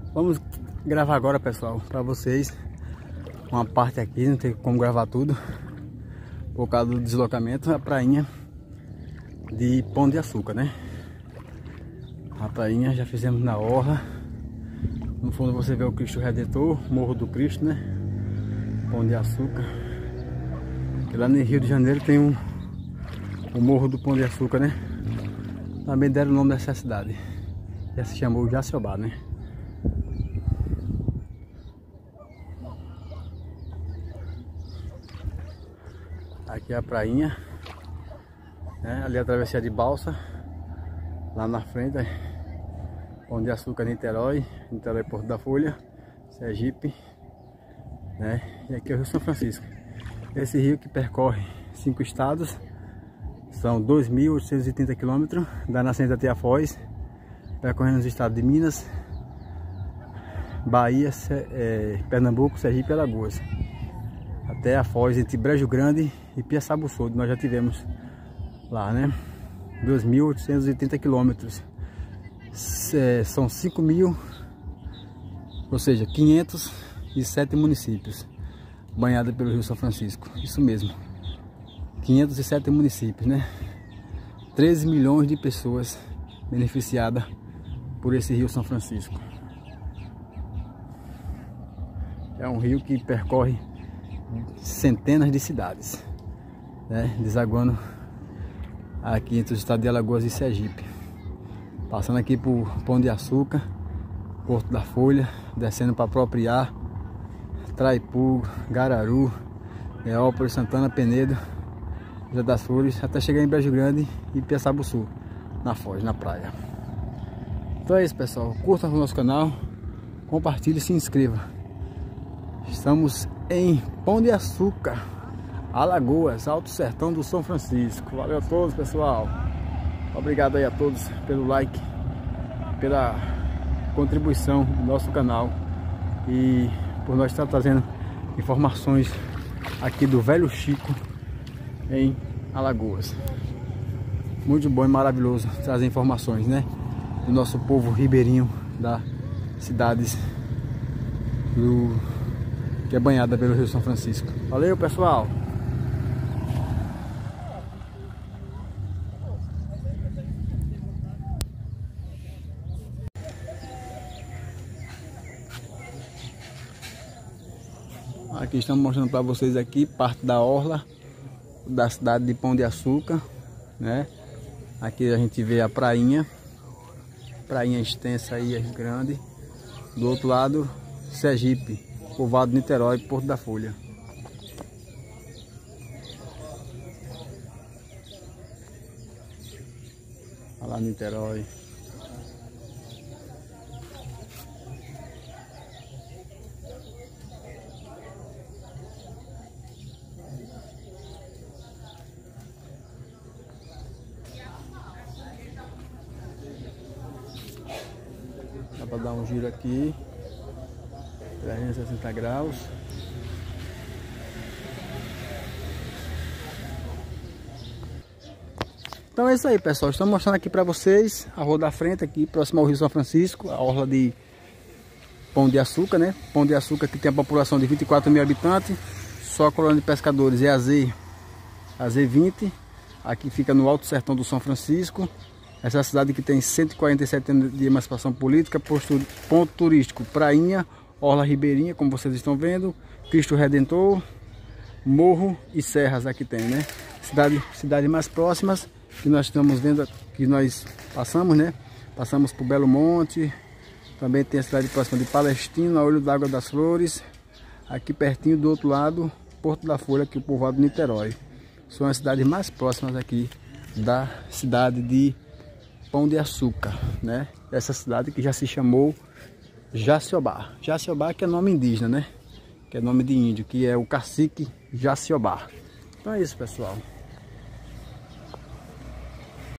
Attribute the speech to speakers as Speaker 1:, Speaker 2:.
Speaker 1: Vamos gravar agora, pessoal, para vocês uma parte aqui, não tem como gravar tudo por causa do deslocamento. A prainha de Pão de Açúcar, né? A prainha já fizemos na orla. No fundo você vê o Cristo Redentor, Morro do Cristo, né? Pão de Açúcar. E lá no Rio de Janeiro tem o Morro do Pão de Açúcar, né? Também deram o nome dessa cidade. Já se chamou Jaciobá, né? Aqui é a prainha, né? Ali a travessia de balsa. Lá na frente, Pão de Açúcar, Niterói, Porto da Folha, Sergipe, né? E aqui é o Rio São Francisco. Esse rio que percorre 5 estados, são 2.830 km, da nascente até a Foz, percorrendo os estados de Minas, Bahia, Pernambuco, Sergipe e Alagoas, até a Foz, entre Brejo Grande e Piaçabuçu, onde nós já tivemos lá, né? 2.830 quilômetros. São 5.000, ou seja, 507 municípios banhados pelo Rio São Francisco. Isso mesmo, 507 municípios, né? 13 milhões de pessoas beneficiadas por esse Rio São Francisco. É um rio que percorre centenas de cidades, né? Desaguando aqui entre os estados de Alagoas e Sergipe, passando aqui por Pão de Açúcar, Porto da Folha, descendo para Propriá, Traipu, Gararu, Neópolis, Santana, Penedo, José das Flores, até chegar em Brejo Grande e Piaçabuçu, na Foz, na praia. Então é isso, pessoal. Curta o nosso canal, compartilhe e se inscreva. Estamos em Pão de Açúcar, Alagoas, Alto Sertão do São Francisco. Valeu a todos, pessoal. Obrigado aí a todos pelo like, pela contribuição no nosso canal e por nós estar trazendo informações aqui do Velho Chico em Alagoas. Muito bom e maravilhoso trazer informações, né? Do nosso povo ribeirinho, das cidades que é banhada pelo Rio São Francisco. Valeu, pessoal! Aqui estamos mostrando para vocês aqui parte da orla da cidade de Pão de Açúcar, né? Aqui a gente vê a prainha extensa aí, grande. Do outro lado, Sergipe, povoado de Niterói, Porto da Folha. Olha lá Niterói. Dá para dar um giro aqui, 360 graus. Então é isso aí, pessoal. Estamos mostrando aqui para vocês a rua da frente aqui, próximo ao Rio São Francisco, a orla de Pão de Açúcar, né? Pão de Açúcar que tem a população de 24 mil habitantes. Só a colônia de pescadores é a Z20. Aqui fica no Alto Sertão do São Francisco. Essa cidade que tem 147 anos de emancipação política, ponto turístico, prainha, orla ribeirinha, como vocês estão vendo, Cristo Redentor, morro e serras aqui tem, né? Cidades mais próximas que nós estamos vendo, que nós passamos, né? Passamos por Belo Monte, também tem a cidade próxima de Palestina, Olho d'Água das Flores, aqui pertinho do outro lado, Porto da Folha, aqui o povoado de Niterói. São as cidades mais próximas aqui da cidade de Pão de Açúcar, né? Essa cidade que já se chamou Jaciobá. Jaciobá que é nome indígena, né? Que é nome de índio, que é o cacique Jaciobá. Então é isso, pessoal.